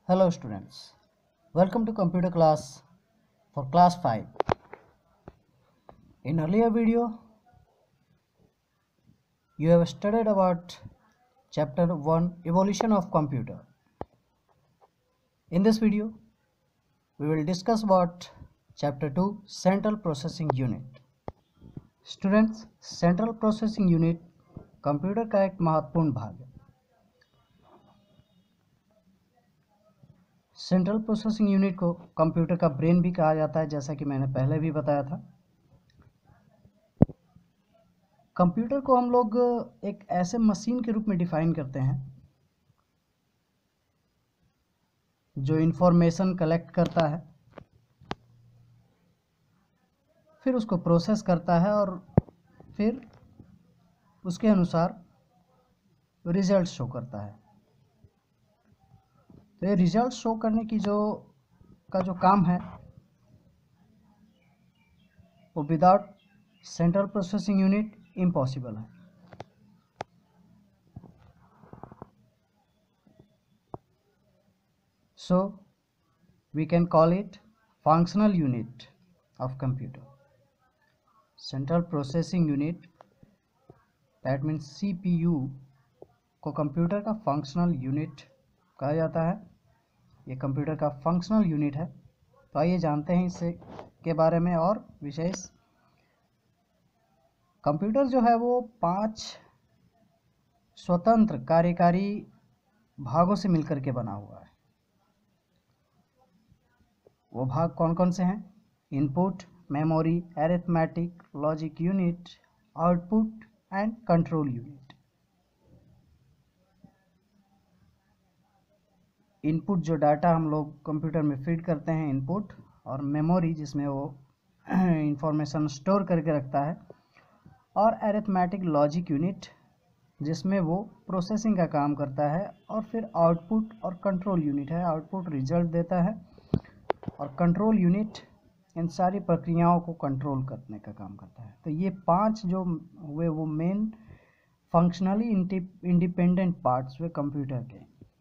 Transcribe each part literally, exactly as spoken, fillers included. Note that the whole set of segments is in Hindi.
Hello students, welcome to computer class for class five. In earlier video, you have studied about chapter one, evolution of computer. In this video, we will discuss about chapter two, central processing unit. Students, central processing unit computer का एक महत्वपूर्ण भाग है. सेंट्रल प्रोसेसिंग यूनिट को कंप्यूटर का ब्रेन भी कहा जाता है, जैसा कि मैंने पहले भी बताया था. कंप्यूटर को हम लोग एक ऐसे मशीन के रूप में डिफाइन करते हैं जो इंफॉर्मेशन कलेक्ट करता है, फिर उसको प्रोसेस करता है और फिर उसके अनुसार रिजल्ट शो करता है. तो ये रिजल्ट शो करने की जो का जो काम है वो without central processing unit impossible है. So we can call it functional unit of computer. Central processing unit that means CPU को कंप्यूटर का फंक्शनल यूनिट कहा जाता है. ये कंप्यूटर का फंक्शनल यूनिट है. तो आइए जानते हैं इससे के बारे में और विशेष. कंप्यूटर जो है वो पांच स्वतंत्र कार्यकारी भागों से मिलकर के बना हुआ है. वो भाग कौन कौन से हैं? Input, memory, arithmetic, logic unit, output and control unit. Input जो डाटा हम लोग कंप्यूटर में फीड करते हैं, इनपुट, और मेमोरी जिसमें वो इंफॉर्मेशन स्टोर करके रखता है, और अरिथमेटिक लॉजिक यूनिट जिसमें वो प्रोसेसिंग का काम करता है, और फिर आउटपुट और कंट्रोल यूनिट है. आउटपुट रिजल्ट देता है और कंट्रोल यूनिट इन सारी प्रक्रियाओं को कंट्रोल करने का काम करता है. तो ये पांच जो हुए वो मेन फंक्शनली इंडिपेंडेंट पार्ट्स हुए कंप्यूटर के.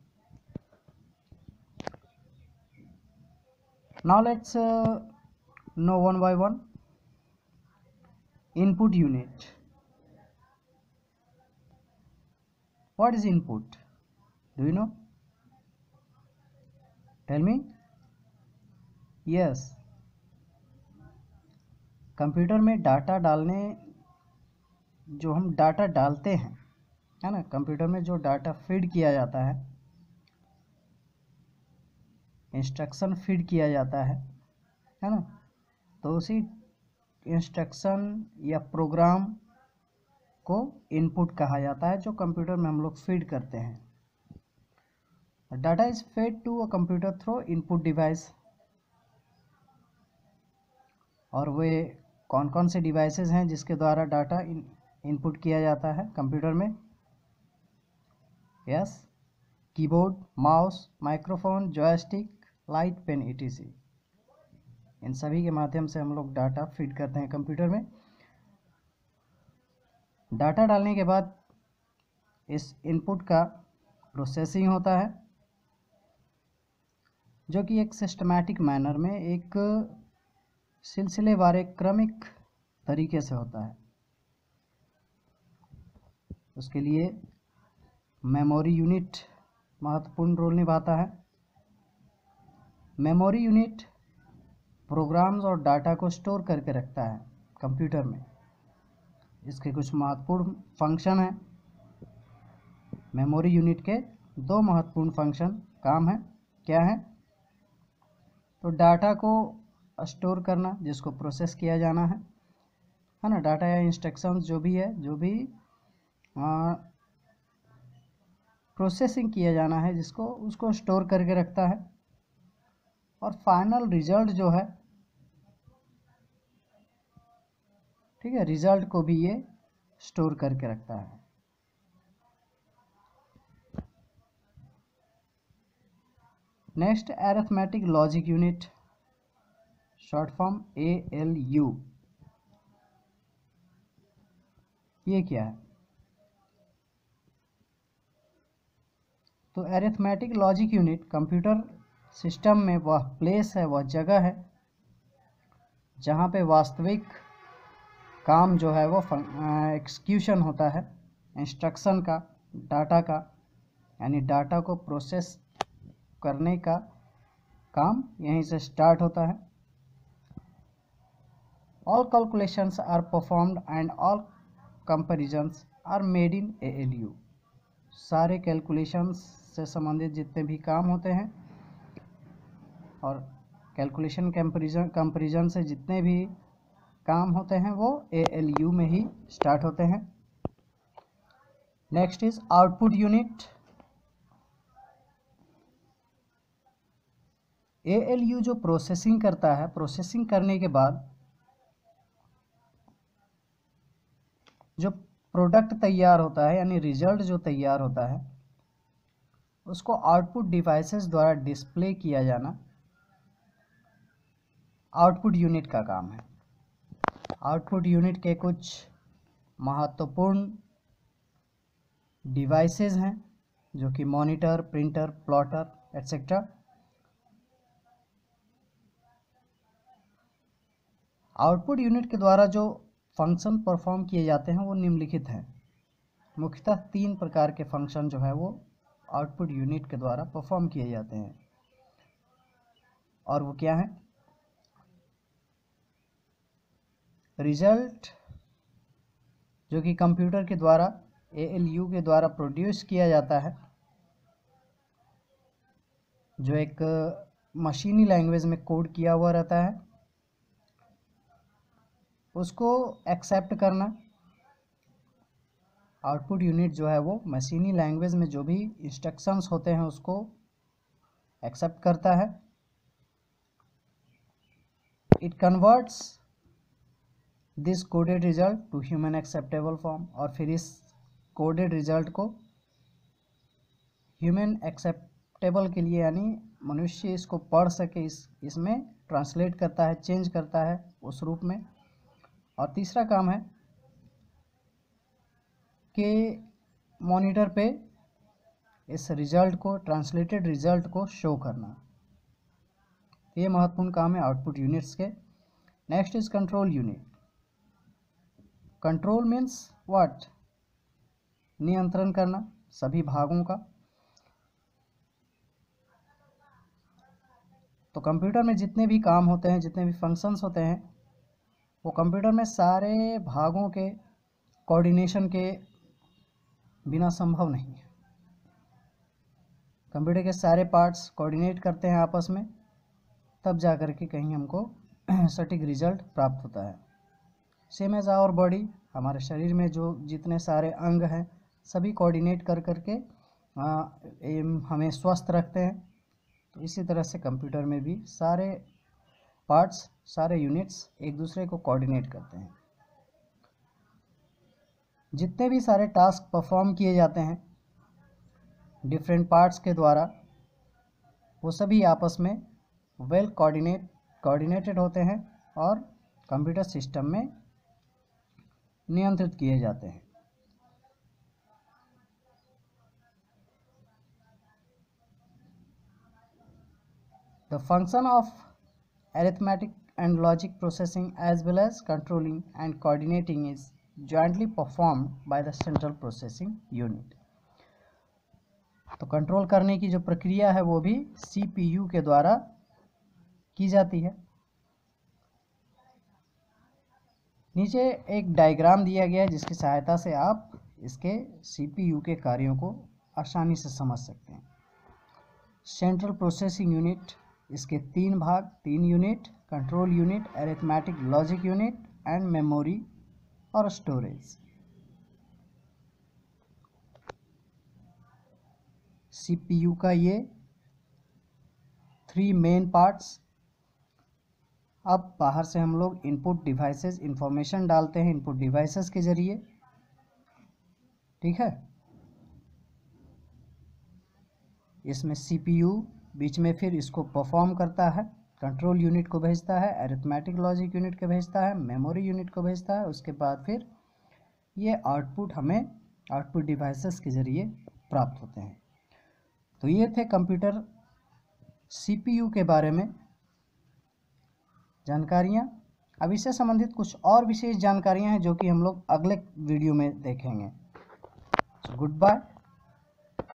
Now let's uh, know one by one. Input unit. What is input? Do you know? Tell me. Yes. Computer में डाटा डालने, जो हम डाटा डालते हैं, है ना, कंप्यूटर में जो डाटा फीड किया जाता है, इंस्ट्रक्शन फीड किया जाता है है ना, तो उसी इंस्ट्रक्शन या प्रोग्राम को इनपुट कहा जाता है जो कंप्यूटर में हम लोग फीड करते हैं. Data is fed to a computer through input device. और वे कौन कौन से डिवाइसेस हैं जिसके द्वारा डाटा इन, इनपुट किया जाता है कंप्यूटर में? Yes, keyboard, mouse, microphone, joystick, light, pen, etc. इन सभी के माध्यम से हम लोग डाटा फीड करते हैं कंप्यूटर में. डाटा डालने के बाद इस इनपुट का प्रोसेसिंग होता है, जो कि एक सिस्टमैटिक मैनर में, एक सिलसिलेवार, एक क्रमिक तरीके से होता है. उसके लिए मेमोरी यूनिट महत्वपूर्ण रोल निभाता है. मेमोरी यूनिट प्रोग्राम्स और डाटा को स्टोर करके रखता है कंप्यूटर में. इसके कुछ महत्वपूर्ण फंक्शन हैं. मेमोरी यूनिट के दो महत्वपूर्ण फंक्शन काम है. क्या है? तो डाटा को स्टोर करना, जिसको प्रोसेस किया जाना है है ना, डाटा या इंस्ट्रक्शंस जो भी है, जो भी प्रोसेसिंग किया जाना है जिसको, उसको स्टोर करके रखता है. और फाइनल रिजल्ट जो है, ठीक है, रिजल्ट को भी ये स्टोर करके रखता है. Next, arithmetic logic unit, short form A L U. ये क्या है? तो arithmetic logic unit computer system में वह प्लेस है, वह जगह है जहाँ पे वास्तविक काम जो है वो एक्सक्यूशन होता है, इंस्ट्रक्शन का, डाटा का, यानी डाटा को प्रोसेस करने का काम यहीं से स्टार्ट होता है। All calculations are performed and all comparisons are made in A L U. सारे कैलकुलेशंस से संबंधित जितने भी काम होते हैं और कैलकुलेशन कंपैरिजन कंपैरिजन से जितने भी काम होते हैं वो ए एल यू में ही स्टार्ट होते हैं। Next is output unit. A L U जो प्रोसेसिंग करता है, प्रोसेसिंग करने के बाद जो प्रोडक्ट तैयार होता है यानी रिजल्ट जो तैयार होता है उसको आउटपुट डिवाइसेस द्वारा डिस्प्ले किया जाना आउटपुट यूनिट का काम है। आउटपुट यूनिट के कुछ महत्वपूर्ण डिवाइसेस हैं जो कि monitor, printer, plotter etcetera. Output unit के द्वारा जो फंक्शन परफॉर्म किए जाते हैं वो निम्नलिखित हैं। मुख्यतः तीन प्रकार के फंक्शन जो है वो आउटपुट यूनिट के द्वारा परफॉर्म किए जाते हैं, और वो क्या है? रिजल्ट जो कि कंप्यूटर के द्वारा, ए एल यू के द्वारा प्रोड्यूस किया जाता है, जो एक मशीनी लैंग्वेज में कोड किया हुआ रहता है, उसको एक्सेप्ट करना। आउटपुट यूनिट जो है वो मशीनी लैंग्वेज में जो भी इंस्ट्रक्शंस होते हैं उसको एक्सेप्ट करता है। It converts this coded result to human acceptable form, और फिर इस कोडेड रिजल्ट को ह्यूमन एक्सेप्टेबल के लिए यानी मनुष्य इसको पढ़ सके, इस इसमें ट्रांसलेट करता है, चेंज करता है उस रूप में। और तीसरा काम है कि मॉनिटर पे इस रिजल्ट को, ट्रांसलेटेड रिजल्ट को शो करना। ये महत्वपूर्ण काम है आउटपुट यूनिट्स के। Next is control unit. Control means what? नियंत्रण करना सभी भागों का। तो कंप्यूटर में जितने भी काम होते हैं, जितने भी फंक्शंस होते हैं, वो कंप्यूटर में सारे भागों के कोऑर्डिनेशन के बिना संभव नहीं है। कंप्यूटर के सारे पार्ट्स कोऑर्डिनेट करते हैं आपस में, तब जा कर के कहीं हमको सटीक रिजल्ट प्राप्त होता है। सेम एज आवर बॉडी, हमारे शरीर में जो जितने सारे अंग हैं सभी कोऑर्डिनेट कर कर के आ, हमें स्वस्थ रखते हैं। तो इसी तरह से कंप्यूटर में भी सारे पार्ट्स, सारे यूनिट्स एक दूसरे को कोऑर्डिनेट करते हैं। जितने भी सारे टास्क परफॉर्म किए जाते हैं डिफरेंट पार्ट्स के द्वारा, वो सभी आपस में वेल कोऑर्डिनेट कोऑर्डिनेटेड होते हैं और कंप्यूटर सिस्टम में नियंत्रित किए जाते हैं। The function of arithmetic and logic processing as well as controlling and coordinating is jointly performed by the central processing unit। तो कंट्रोल करने की जो प्रक्रिया है वो भी सी पी यू के द्वारा की जाती है। नीचे एक डायग्राम दिया गया है जिसकी सहायता से आप इसके सी पी यू के कार्यों को आसानी से समझ सकते हैं। सेंट्रल प्रोसेसिंग यूनिट, इसके तीन भाग, तीन unit: control unit, arithmetic logic unit and memory और स्टोरेज। सीपीयू का ये थ्री मेन पार्ट्स। अब बाहर से हम लोग इनपुट डिवाइसेस इंफॉर्मेशन डालते हैं इनपुट डिवाइसेस के जरिए, ठीक है। इसमें सीपीयू बीच में फिर इसको परफॉर्म करता है, कंट्रोल यूनिट को भेजता है, अरिथमेटिक लॉजिक यूनिट को भेजता है, मेमोरी यूनिट को भेजता है। उसके बाद फिर ये आउटपुट हमें आउटपुट डिवाइसेस के ज़रिए प्राप्त होते हैं। तो ये थे कंप्यूटर सीपीयू के बारे में जानकारियाँ। अब इससे संबंधित कुछ और विशेष जानकारियाँ हैं जो कि हम लोग अगले वीडियो में देखेंगे। Good bye.